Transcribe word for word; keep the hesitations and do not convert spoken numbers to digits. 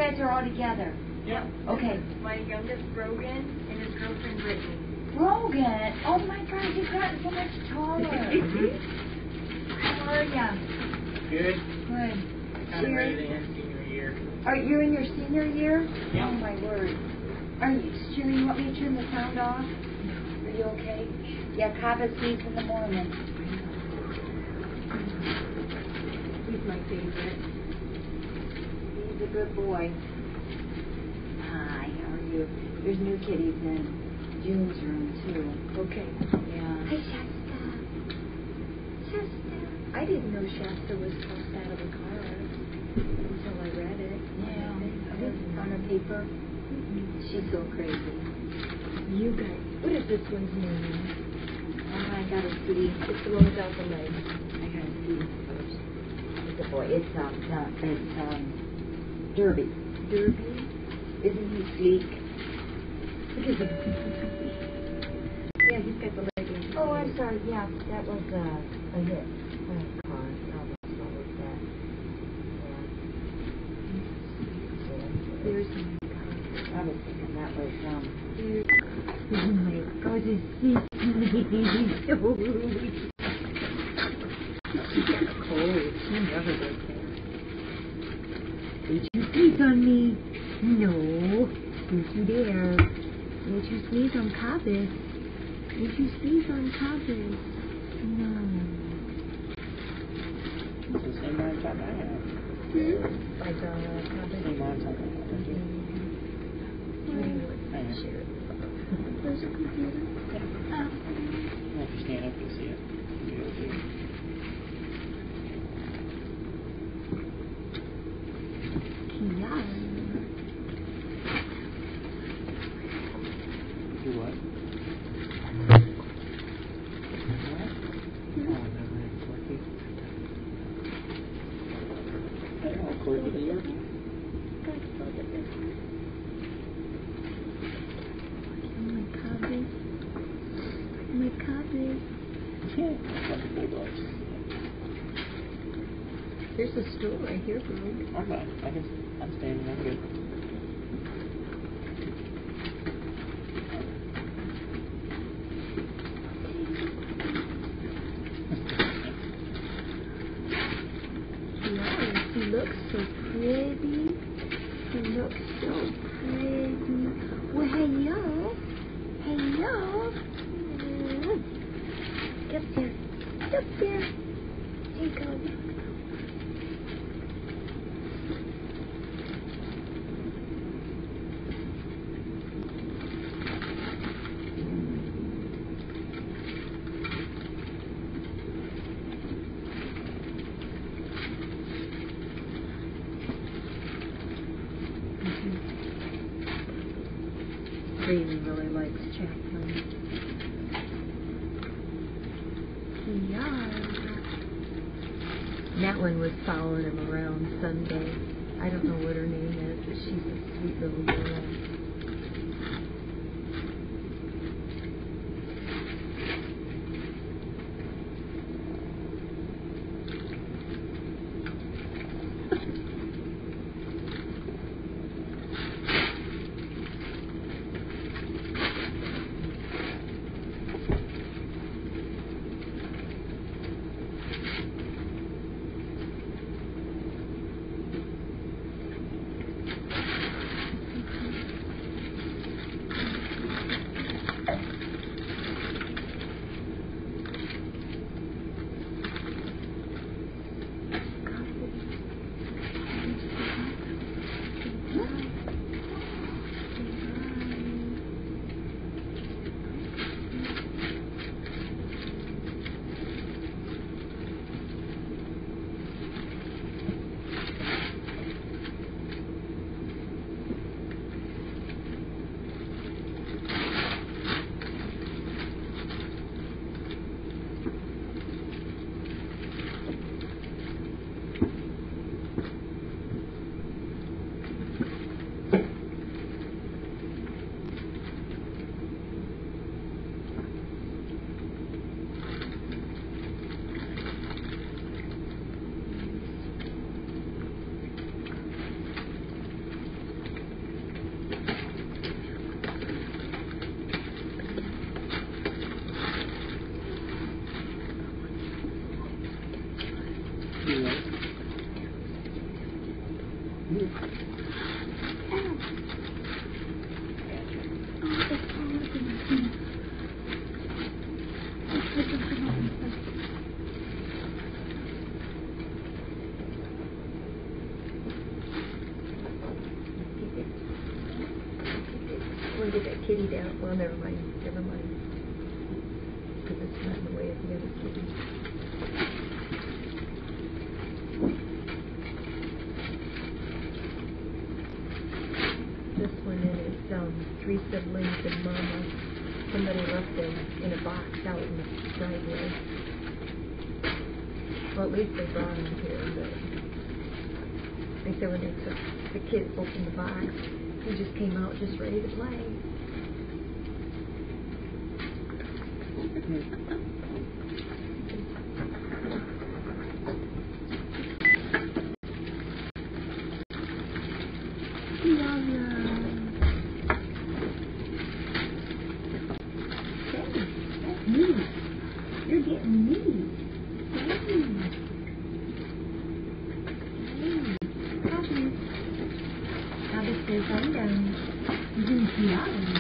guys are all together? Yeah. Okay. My youngest, Rogan, and his girlfriend, Brittany. Rogan! Oh my gosh, you've gotten so much taller. How are ya? Good. Good. Kind of ready to end senior year. Are you in your senior year? Yeah. Oh my word. Are you, Sherry, you want me to turn the sound off? Are you okay? Yeah, Kava sleeps in the morning. He's my favorite. He's a good boy. Hi, how are you? There's new kitties in June's room, too. Okay. Yeah. Hi, Shasta. Shasta. I didn't know Shasta was tossed out of a car until I read it. Yeah. I didn't. On her paper. She's so crazy. You guys, what is this one's name? Oh, I gotta see. It's the one without the legs. I gotta see first. It's a boy. It's um, uh, it's um, Derby. Derby. Isn't he sleek? Look at him. Yeah, he's got the leggings. Oh, I'm sorry. Yeah, that was uh, a hit. Uh, car. Oh, what was that? Yeah. There's my I was thinking that was um. There's Oh my God, it's sleep. She's got a cold. She never goes there. Did you sneeze on me? No. Don't you dare. Did you sneeze on Cobbis? Did you sneeze on Cobbis? No. It's the same amount of time I have. Like uh, Same amount of time I have. I know. share it. There's a computer. If you stand up, you'll see it. You'll be able to. Yeah. Do what? Oh, never had Corky. I know, Corky the Yorkie. My Cobbis. My Cobbis. Yeah. Like the Bulldogs. There's a stool right here, bro. I'm fine. I can, I'm standing. I'm good. Yeah, he looks so pretty. He looks so pretty. Well, hello. Hello. Mm. Up there. Up there. There you go. Baby really likes Chaplin. Yeah. That one was following him around Sunday. I don't know what her name is, but she's a sweet little girl. You right? Ow. Oh, it's all looking at me. Let's look at some open stuff. I want to get that kitty down. Well, never mind. Never mind. Because it's not in the way of the other kitty. This one is um, three siblings and mama. Somebody left them in a box out in the driveway. Well, at least they brought them here, but they said when they took the kid opened the box, he just came out just ready to play. Love you. Hey, that's me. You're getting me. Hey. Hey. Copy. Copy says I'm down. You didn't see that one.